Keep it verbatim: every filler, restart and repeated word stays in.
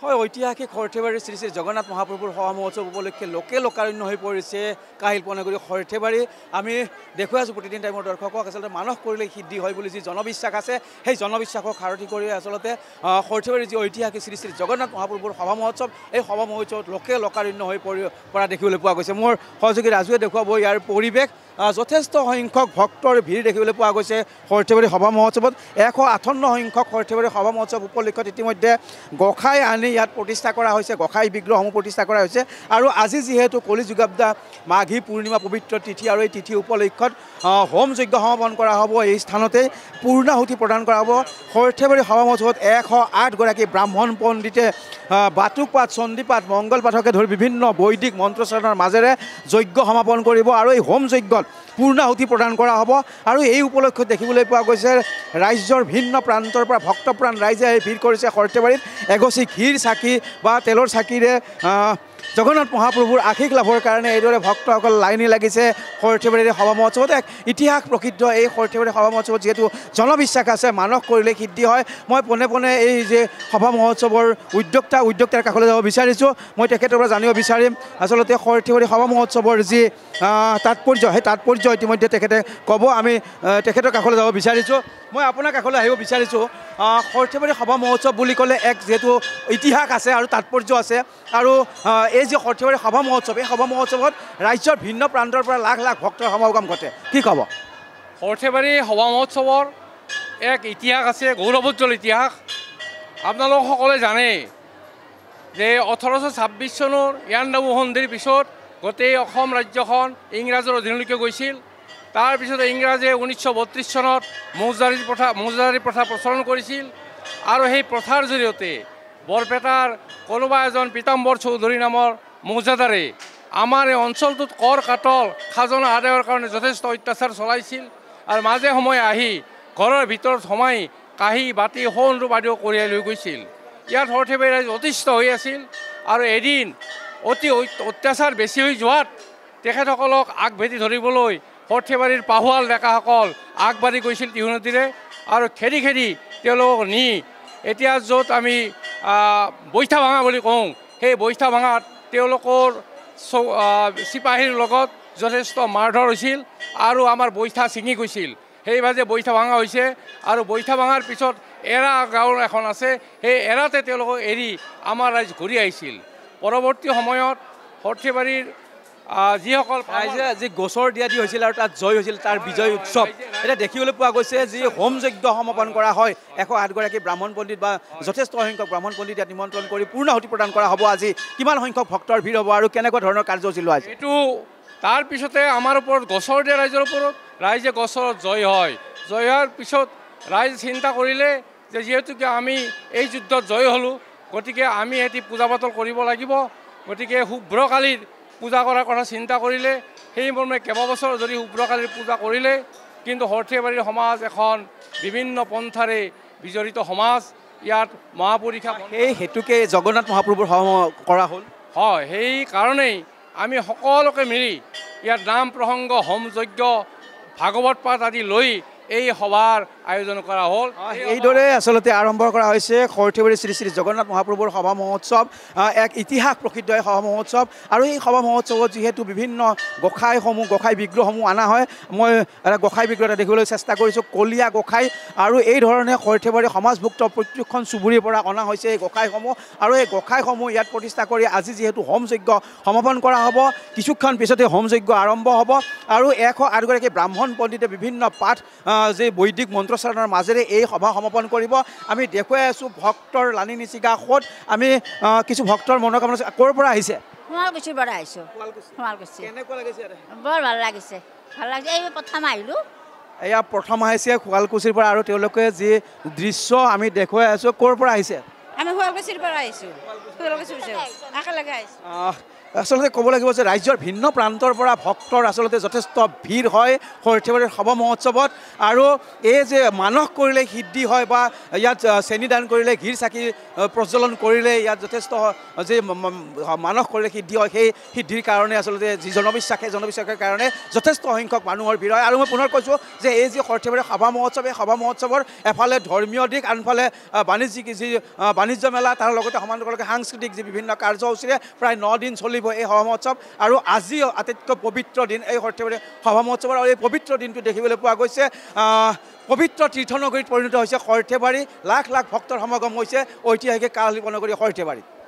হয় ঐতিহাসিক সৰ্থেবাৰী শ্ৰী শ্ৰী জগন্নাথ মহাপ্ৰভুৰ সভা মহোৎসৱ উপলক্ষে লোকে লোকাৰণ্য হৈ পৰিছে কাহিল পনেগুৰি সৰ্থেবাৰী আমি দেখুৱাই আছোঁ প্ৰতিদিন টাইমৰ দৰ্শকক আচলতে মানস কৰিলে সিদ্ধি হয় বুলি যি জনবিশ্বাস আছে সেই জনবিশ্বাসক সাৰথি কৰি আচলতে সৰ্থেবাৰী যি ঐতিহাসিক শ্ৰী শ্ৰী জগন্নাথ মহাপ্ৰভুৰ সভা মহোৎসৱ এই সভা মহোৎসৱত লোকে লোকাৰণ্য হৈ পৰি পৰা দেখিবলৈ পোৱা গৈছে মোৰ সহযোগী ৰাজুৱে দেখুৱাব ইয়াৰ পৰিৱেশ যথেষ্ট সংখ্যক ভক্তৰ ভিৰ দেখিবলৈ পোৱা গৈছে সৰ্থেবাৰী সভা মহোৎসৱত এশ আঠাৱন্ন সংখ্যক সৰ্থেবাৰী সভা মহোৎসৱ উপলক্ষত ইতিমধ্যে গোঁসাই আনি ইয়াত প্ৰতিষ্ঠা কৰা হৈছে গোঁসাই বিগ্ৰহসমূহ প্ৰতিষ্ঠা কৰা হৈছে আৰু আজি যিহেতু কলি যুগাব্দা মাঘী পূৰ্ণিমা পবিত্ৰ তিথি আৰু এই তিথি উপলক্ষত হোম যজ্ঞ সমাপন কৰা হ'ব এই স্থানতে পূৰ্ণাহুতি প্ৰদান কৰা হ'ব সৰ্থেবাৰী সভা মহোৎসৱত এশ আঠগৰাকী ব্ৰাহ্মণ পণ্ডিতে বাতুকপাত চণ্ডীপাত মংগল পাঠকে ধৰি বিভিন্ন বৈদিক মন্ত্ৰচাৰণৰ মাজেৰে যজ্ঞ সমাপন কৰিব আৰু এই হোম যজ্ঞত পূৰ্ণাহুতি প্ৰদান কৰা হ'ব আৰু এই উপলক্ষত দেখিবলৈ পোৱা গৈছে ৰাজ্যৰ ভিন্ন প্ৰান্তৰ পৰা ভক্তপ্ৰাণ ৰাইজে আহি ভিৰ কৰিছে সৰ্থেবাৰীত এগছি ঘিৰ চাকি বা তেলৰ চাকিৰে জগন্নাথ মহাপ্ৰভুৰ আশীষ লাভৰ কাৰণে এইদৰে ভক্তসকল লাইনি লাগিছে সৰ্থেবাৰীৰ সভা মহোৎসৱত এক ইতিহাস প্ৰসিদ্ধ এই সৰ্থেবাৰী সভা মহোৎসৱত যিহেতু জনবিশ্বাস আছে মানস কৰিলে সিদ্ধি হয় মই পোনে পোনে এই যে সভা মহোৎসৱৰ উদ্যোক্তা উদ্যোক্তাৰ কাষলৈ যাব বিচাৰিছোঁ মই তেখেতৰ পৰা জানিব বিচাৰিম আচলতে সৰ্থেবাৰী সভা মহোৎসৱৰ যি তাৎপৰ্য সেই তাৎপৰ্য ইতিমধ্যে তেখেতে ক'ব আমি তেখেতৰ কাষলৈ যাব বিচাৰিছোঁ মই আপোনাৰ কাষলৈ আহিব বিচাৰিছোঁ সৰ্থেবাৰী সভা মহোৎসৱ বুলি ক'লে এক যিহেতু ইতিহাস আছে আৰু তাৎপৰ্য আছে আৰু এই যে সৰ্থেবাৰী সভা মহোৎসৱ এই সভা মহোৎসৱত ৰাজ্যৰ ভিন্ন প্ৰান্তৰ পৰা লাখ লাখ ভক্তৰ সমাগম ঘটে কি ক'ব সৰ্থেবাৰী সভা মহোৎসৱৰ এক ইতিহাস আছে গৌৰৱোজ্জ্বল ইতিহাস আপোনালোক সকলোৱে জানে যে ওঠৰশ ছাব্বিছ চনৰ ইয়াণ্ডাবু সন্ধিৰ পিছত গোটেই অসম ৰাজ্যখন ইংৰাজৰ অধীনলৈকে গৈছিল তাৰপিছত ইংৰাজে ঊনৈছশ বত্ৰিছ চনত মৌজাদাৰী প্ৰথা মৌজাদাৰী প্ৰথা প্ৰচলন কৰিছিল আৰু সেই প্ৰথাৰ জৰিয়তে বৰপেটাৰ কোনোবা এজন পীতাম্বৰ চৌধুৰী নামৰ মৌজাদাৰে আমাৰ এই অঞ্চলটোত কৰ কাটল খাজনা আদায়ৰ কাৰণে যথেষ্ট অত্যাচাৰ চলাইছিল আৰু মাজে সময়ে আহি ঘৰৰ ভিতৰত সোমাই কাঁহী বাতি সোণ ৰূপ আদিও কঢ়িয়াই লৈ গৈছিল ইয়াত সৰ্থেবাৰী ৰাইজ অতিষ্ঠ হৈ আছিল আৰু এদিন অতি অত্যাচাৰ বেছি হৈ যোৱাত তেখেতসকলক আগভেটি ধৰিবলৈ সৰ্থেবাৰীৰ পাহুৱাল ডেকাসকল আগবাঢ়ি গৈছিল টিহু নদীৰে আৰু খেদি খেদি তেওঁলোকক নি এতিয়া য'ত আমি বৈঠা ভাঙা বুলি কওঁ সেই বৈঠা ভাঙাত তেওঁলোকৰ চিপাহীৰ লগত যথেষ্ট মাৰধৰ হৈছিল আৰু আমাৰ বৈঠা ছিঙি গৈছিল সেইভাগে বৈঠা ভাঙা হৈছে আৰু বৈঠা ভাঙাৰ পিছত এৰা গাঁও এখন আছে সেই এৰাতে তেওঁলোকক এৰি আমাৰ ৰাইজ ঘূৰি আহিছিল পৰৱৰ্তী সময়ত সৰ্থেবাৰীৰ যিসকল ৰাইজে যি গোচৰ দিয়া দি হৈছিল আৰু তাত জয় হৈছিল তাৰ বিজয় উৎসৱ এতিয়া দেখিবলৈ পোৱা গৈছে যি হোম যজ্ঞ সমাপন কৰা হয় এশ আঠগৰাকী ব্ৰাহ্মণ পণ্ডিত বা যথেষ্ট সংখ্যক ব্ৰাহ্মণ পণ্ডিত ইয়াত নিমন্ত্ৰণ কৰি পূৰ্ণাহুতি প্ৰদান কৰা হ'ব আজি কিমান সংখ্যক ভক্তৰ ভিৰ হ'ব আৰু কেনেকুৱা ধৰণৰ কাৰ্যসূচী লোৱা হৈছে এইটো তাৰপিছতে আমাৰ ওপৰত গছৰ দিয়া ৰাইজৰ ওপৰত ৰাইজে গছৰত জয় হয় জয় হোৱাৰ পিছত ৰাইজে চিন্তা কৰিলে যে যিহেতুকে আমি এই যুদ্ধত জয় হ'লোঁ গতিকে আমি এটি পূজা পাতল কৰিব লাগিব গতিকে শুভ্ৰকালীৰ পূজা কৰাৰ কথা চিন্তা কৰিলে সেই মৰ্মে কেইবাবছৰ যদি শুভ্ৰকালীৰ পূজা কৰিলে কিন্তু সৰ্থেবাৰীৰ সমাজ এখন বিভিন্ন পন্থাৰে বিজড়িত সমাজ ইয়াত মহাপৰীক্ষা সেই হেতুকে জগন্নাথ মহাপ্ৰভুৰ সভা কৰা হ'ল হয় সেইকাৰণেই আমি সকলোকে মিলি ইয়াত নাম প্ৰসংগ হোম যজ্ঞ ভাগৱত পাঠ আদি লৈ এই সভাৰ আয়োজন কৰা হ'ল এইদৰে আচলতে আৰম্ভ কৰা হৈছে সৰ্থেবাৰী শ্ৰী শ্ৰী জগন্নাথ মহাপ্ৰভুৰ সভা মহোৎসৱ এক ইতিহাস প্ৰসিদ্ধ এই সভা মহোৎসৱ আৰু এই সভা মহোৎসৱত যিহেতু বিভিন্ন গোঁসাইসমূহ গোঁসাই বিগ্ৰহসমূহ অনা হয় মই এটা গোঁসাই বিগ্ৰহ এটা দেখিবলৈ চেষ্টা কৰিছোঁ কলীয়া গোঁসাই আৰু এই ধৰণে সৰ্থেবাৰী সমাজভুক্ত প্ৰত্যেকখন চুবুৰীৰ পৰা অনা হৈছে এই গোঁসাইসমূহ আৰু এই গোঁসাইসমূহ ইয়াত প্ৰতিষ্ঠা কৰি আজি যিহেতু হোম যজ্ঞ সমাপন কৰা হ'ব কিছুক্ষণ পিছতে হোম যজ্ঞ আৰম্ভ হ'ব আৰু এশ আঠগৰাকী ব্ৰাহ্মণ পণ্ডিতে বিভিন্ন পাঠ যে বৈদিক মন্ত্ৰচাৰণৰ মাজেৰে এই সভা সমাপন কৰিব আমি দেখুৱাই আছোঁ ভক্তৰ লানি নিচিকা ক'ত আমি কিছু ভক্তৰ মনোকামনা ক'ৰ পৰা আহিছে শুৱালকুছিৰ পৰা আহিছোঁ শুৱালকুছি কেনেকুৱা লাগিছে বৰ ভাল লাগিছে ভাল লাগিছে এই প্ৰথম আহিলোঁ এয়া প্ৰথম আহিছে শুৱালকুছিৰ পৰা আৰু তেওঁলোকে যি দৃশ্য আমি দেখুৱাই আছোঁ ক'ৰ পৰা আহিছে আমি শুৱালকুছিৰ পৰা আহিছোঁ শুৱালকুছিৰ একেলগে আহিছোঁ আচলতে ক'ব লাগিব যে ৰাজ্যৰ ভিন্ন প্ৰান্তৰ পৰা ভক্তৰ আচলতে যথেষ্ট ভিৰ হয় সৰ্থেবাৰীৰ সভা মহোৎসৱত আৰু এই যে মানস কৰিলে সিদ্ধি হয় বা ইয়াত চেনিদান কৰিলে ঘিৰ চাকি প্ৰজ্বলন কৰিলে ইয়াত যথেষ্ট যে মানস কৰিলে সিদ্ধি হয় সেই সিদ্ধিৰ কাৰণে আচলতে যি জনবিশ্বাস সেই জনবিশ্বাসৰ কাৰণে যথেষ্ট সংখ্যক মানুহৰ ভিৰ হয় আৰু মই পুনৰ কৈছোঁ যে এই যি সৰ্থেবাৰীৰ সভা মহোৎসৱ এই সভা মহোৎসৱৰ এফালে ধৰ্মীয় দিশ আনফালে বাণিজ্যিক যি বাণিজ্য মেলা তাৰ লগতে সমান্তৰালকৈ সাংস্কৃতিক যি বিভিন্ন কাৰ্যসূচীৰে প্ৰায় ন দিন চলিব এই সভা মহোৎসৱ আৰু আজি আটাইতকৈ পবিত্ৰ দিন এই সৰ্থেবাৰী সভা মহোৎসৱৰ আৰু এই পবিত্ৰ দিনটো দেখিবলৈ পোৱা গৈছে পবিত্ৰ তীৰ্থনগৰীত পৰিণত হৈছে সৰ্থেবাৰী লাখ লাখ ভক্তৰ সমাগম হৈছে ঐতিহাসিক কাহিলী নগৰী সৰ্থেবাৰী